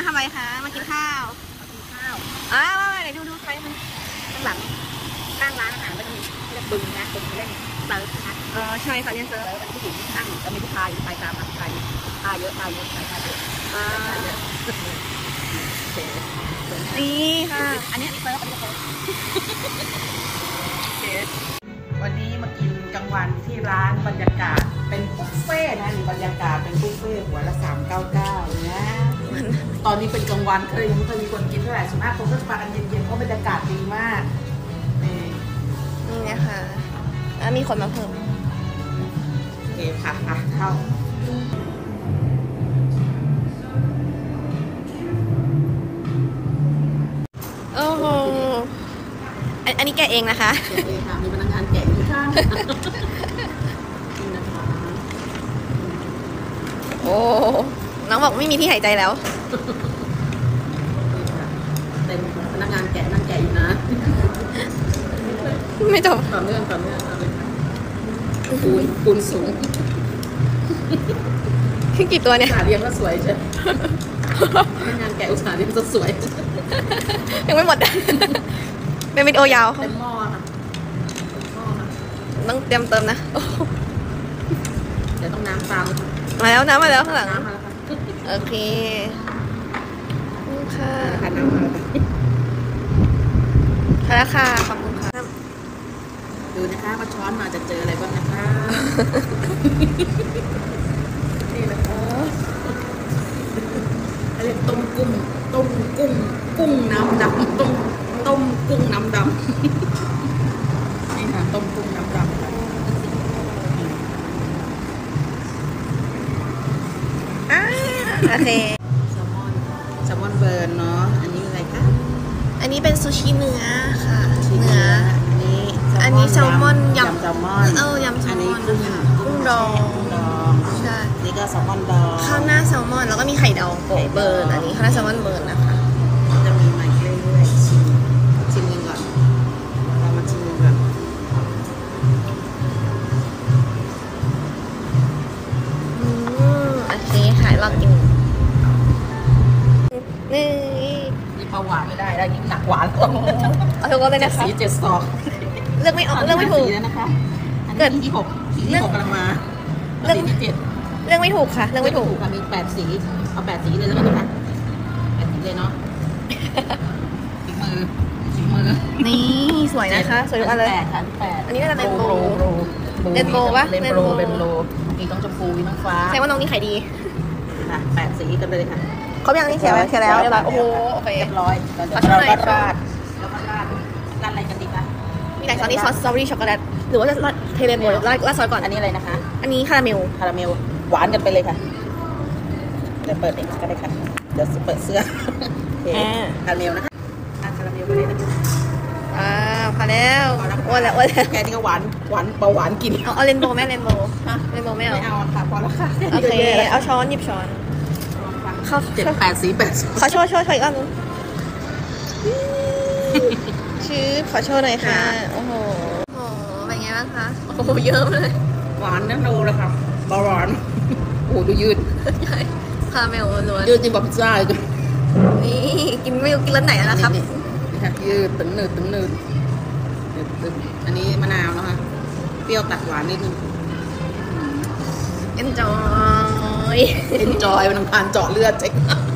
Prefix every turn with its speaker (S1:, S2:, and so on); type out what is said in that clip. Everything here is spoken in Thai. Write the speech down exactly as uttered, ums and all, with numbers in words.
S1: ทำอะไรคะมากินข้าว
S2: กินข้าว
S1: อ้าวไหนดูดูใครมัน
S2: ข้างหลังข้างร้านอาหารมันมีเรียกบึงนะบึงเล่นเซิร์ฟนะ
S1: เออใช่ค่ะเรียนเซิร์ฟ
S2: เป็นผู้หญิงนั่งก็มีผู้ชายไปตามมาผู้ชายพาเยอะพาเยอะพาเยอะ
S1: อ่านี่ค่ะ
S2: อันนี้เซิร์ฟอันนี้เซิร์ฟวันนี้มากินกลางวันที่ร้านบรรยากาศเป็นบุฟเฟ่นะนี่บรรยากาศเป็นบุฟเฟ่หัวละสามเก้าเก้านะตอนนี้เป็นกลางวันก็เลยยังไม่เคยมีคนกินเท่าไหร่ส่วนมากคนก็จะมากันเย็นๆเพราะบรรยากาศดีมากนี่
S1: นี่นะคะแล้วมีคนมาเพิ่ม
S2: โอเคค่ะอ่ะเข้า
S1: โอ้โหอันนี้แกะเองนะคะ
S2: แกะเองค่ะมีพนักงานแกะอยู่ข้างนี่นะคะ
S1: โอ้น้องบอกไม่มีที่หายใจแล้ว
S2: เป็นพนักงานแกะนั่งแกะอยู่นะ
S1: ไม่จบ
S2: ต่อเนื่องต่อเนื่องเอาเลยปูนปูนสูง
S1: กี่ตัวเนี่ย
S2: อุตส่าห์เรียงก็สวยใช่พนักงานแกะอุตส่าห์เรียงก็สวย
S1: ยังไม่หมดเป็นวิดีโอยาว
S2: เป็นหม้อค่ะหม้อค่ะ
S1: ต้องเตรียมเติมนะ
S2: เดี๋ยวต้องน้ำตาม
S1: มาแล้วน้ำมาแล้วข้างหลัง
S2: น้ำมาแล้วค่ะ
S1: โอเคค่ะ
S2: ค่ะน้ำมา
S1: แล้วค่ะขอบคุณค่ะ
S2: ดูนะคะมาช้อนมาจะเจออะไรบ้างนะคะนี่นะคะเรียกต้มกุ้งต้มกุ้งกุ้งน้ำดำต้มต้มกุ้งน้ำดำนี่ค่ะต้มกุ้งน้ำดำค่ะ
S1: อ่าโอเค
S2: แซลมอนแซลมอนเบิร์นเนาะอันนี้อะไรคะ
S1: อันนี้เป็นซูชิเนื้อค่ะ
S2: เนื้ออันนี้
S1: อันนี้แซลมอนย
S2: ำแซลมอน
S1: เออยำแซลมอนนะคะกุ้งดอง
S2: ดอง
S1: ใช่
S2: นี่ก็แซลมอนดอง
S1: ข้าวหน้าแซลมอนแล้วก็มีไข่ดองโปะเบิร์นอันนี้ข้าวหน้าแซลมอนเบิร์นนะคะ
S2: จะมีใหม่เรื่อยๆชิมชิมนึงก่อนเรามาชิมนึงก่อน
S1: อืมโอเคค่ะลองกินนี่
S2: มีปลาหวานไม่ได้ได้ยิ่งหนักหวานลง
S1: เอาทุกคนเลยนะคะ
S2: สีเจ็ดสอง
S1: เลือกไม่ออกเลือกไม่ถูก
S2: แล้วนะคะเกิดที่หกสีที่หกกำลังมาเลือกที่เจ็ด
S1: เลือกไม่ถูกค่ะเลือกไม่ถูก
S2: ค่ะมีแปดสีเอาแปดสีเลยแล้วกันนะคะแปดสีเลยเนาะสีมือสีมือ
S1: นี่สวยนะคะสวยทุกอันเลย
S2: แปดค่ะแปด
S1: อันนี้ก็จะเป็นโบเรนโบว์ปะ
S2: เรนโบว์เรนโบว์มีต้องชมพูมีต้องฟ้า
S1: แสดงว่าน้องนี่ขายดี
S2: ค่ะแปดสีกันเลยค่ะ
S1: เขายังนี่เขียวแล้วเขียวแล้วเรียบร้อยโอ้โหโอเค
S2: เรียบร้อยเราก็ราดแล้วก็ราดราดอะไรกันดีคะ
S1: มีแต่ซอสนี่ซอสสตรอเบอรี่ช็อกโกแลตหรือว่าจะราดเทเรนโบว์ราดราดซอสก่อน
S2: อันนี้อะไรนะคะ
S1: อันนี้คาราเมล
S2: คาราเมลหวานกันไปเลยค่ะเดี๋ยวเปิดเองก็ได้ค่ะเดี๋ยวเปิดเสื้อคาราเมลนะคะคาราเมลไปเลยนะคะ
S1: อ่าพอแล้วอ้วนแล้วอ้วนแล้ว
S2: แค่นี้ก็หวานหวานเบาหวานกิน
S1: เอาเอาเรนโบว์ไหมเรนโบว์เรนโบว์ไม่เอา
S2: ไม่เอาค่ะพอแล้วค่ะ
S1: โอเคเอาช้อนหยิบช้อน
S2: เขาเจ็ดแปดสีแปด
S1: ขอโชว์โชว์โชว์อีกอันนึงชื่อขอโชว์หน่อยค่ะโอ้โหโอ้โหเป็นไงบ้างคะโอ้โหเยอะเลย
S2: หวานนั่นดูเลยค่ะเบาหวานโอ้ดูยืด
S1: คาราเมลล้วน
S2: ยืดจริงแบบซ่าเลย
S1: นี่กินไม่รู้กินรสไหนแล้วนะครับ
S2: นี่ค่ะยืดตึงหนืดตึงหนืดตึงอันนี้มะนาวนะคะเปรี้ยวตัดหวานนิดนึง
S1: enjoy
S2: enjoy มันทำการเจาะเลือดเจ๊